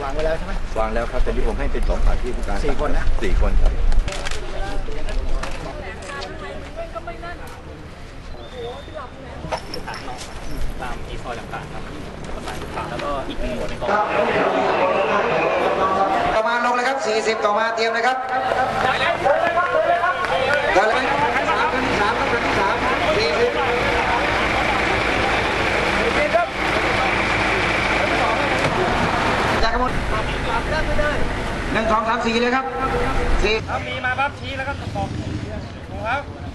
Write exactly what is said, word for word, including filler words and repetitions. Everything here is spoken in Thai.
วางไว้แล้วใช่ไหมวางแล้วครับแต่ที่ผมให้เป็นสองฝ่ายที่ผู้การสี่คนนะสี่คนครับตามที่ซอยต่างๆครับแล้วก็อีกหนึ่งหมวดในกองต่อมาลงเลยครับสี่สิบต่อมาเตรียมเลยครับได้เลยสามกันที่สามครับกันที่สามสี่สิบจากกระมวลหนึ่งสองสามสี่เลยครับสี่มีมาปั๊บชี้แล้วก็ตบครับ